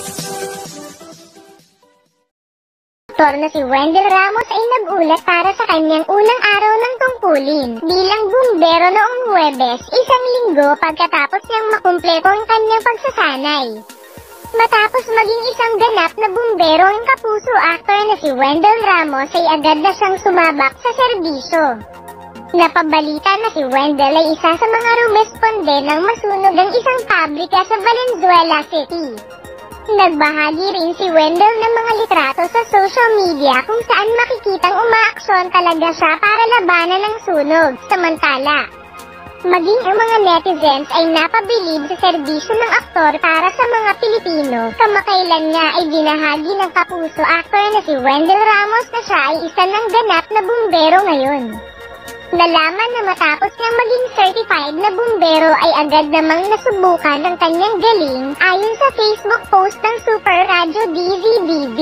Aktor na si Wendell Ramos ay nagulat para sa kanyang unang araw ng tungkulin bilang bumbero noong Huwebes, isang linggo pagkatapos niyang makumpleto ang kanyang pagsasanay. Matapos maging isang ganap na bumbero, ang kapuso actor na si Wendell Ramos ay agad na siyang sumabak sa serbisyo. Napabalita na si Wendell ay isa sa mga rumesponde nang masunog ang isang pabrika sa Valenzuela City. Nagbahagi rin si Wendell ng mga litrato sa social media kung saan makikitang umaaksyon talaga siya para labanan ang sunog. Samantala, maging ang mga netizens ay napabilib sa serbisyo ng aktor para sa mga Pilipino. Kamakailan nga ay binahagi ng kapuso actor na si Wendell Ramos na siya ay isa ng ganap na bumbero ngayon. Nalaman na matapos niyang maging certified na bumbero ay agad namang nasubukan ang kanyang galing ayon sa Facebook post ng Super Radio DZBB.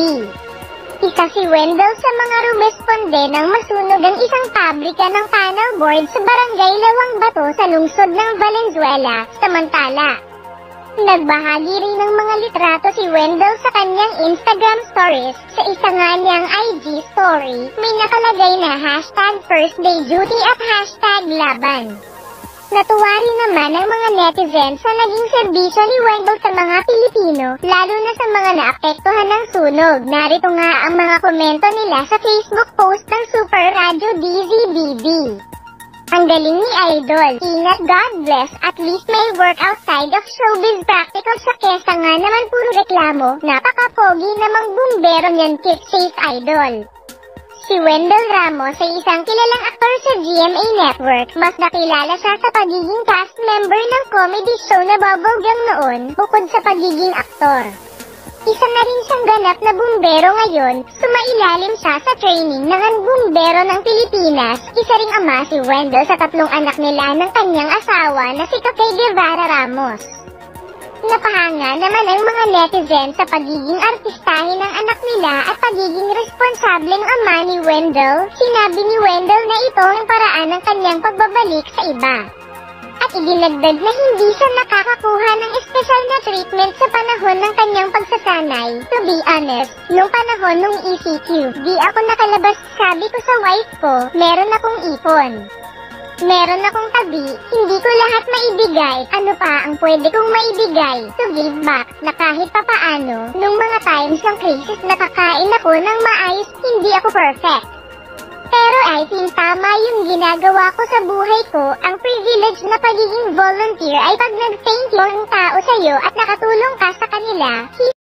Isa si Wendell sa mga rumesponde nang masunog ang isang pabrika ng panel board sa barangay Lawang Bato sa lungsod ng Valenzuela. Samantala, nagbahagi rin ng mga litrato si Wendell sa kanyang Instagram stories. Sa isa nga niyang IG story, may nakalagay na #firstdayduty at #laban. Natuwa rin naman ang mga netizens sa naging serbisyo ni Wendell sa mga Pilipino, lalo na sa mga naapektuhan ng sunog. Narito nga ang mga komento nila sa Facebook post ng Super Radio DZBB. Ang galing ni Idol. Ingat, God bless. At least may work outside of showbiz practical siya kesa nga naman puro reklamo. Napaka-pogi namang bumbero niyan, keep safe, Idol. Si Wendell Ramos ay isang kilalang aktor sa GMA Network. Mas nakilala siya sa pagiging cast member ng comedy show na Bubblegum noon, bukod sa pagiging aktor. Isa na rin siyang ganap na bumbero ngayon, sumailalim siya sa training ng bumbero ng Pilipinas. Isa ring ama si Wendell sa 3 anak nila ng kanyang asawa na si Kay Guevara Ramos. Napahanga naman ang mga netizens sa pagiging artistahin ng anak nila at pagiging responsableng ama ni Wendell. Sinabi ni Wendell na ito ang paraan ng kanyang pagbabalik sa iba. At idinagdag na hindi siya nakakakuha ng espesyal na treatment sa panahon ng kanyang pagsasanay. To be honest, nung panahon nung ECQ, di ako nakalabas. Sabi ko sa wife ko, meron akong ipon. Meron akong tabi, hindi ko lahat maibigay. Ano pa ang pwede kong maibigay? To give back, na kahit papaano, nung mga times ng crisis nakakain ako ng maayos, hindi ako perfect. Pero I think tama yung ginagawa ko sa buhay ko. Ang privilege na pagiging volunteer ay pag nag-thank you ang tao sa'yo at nakatulong ka sa kanila.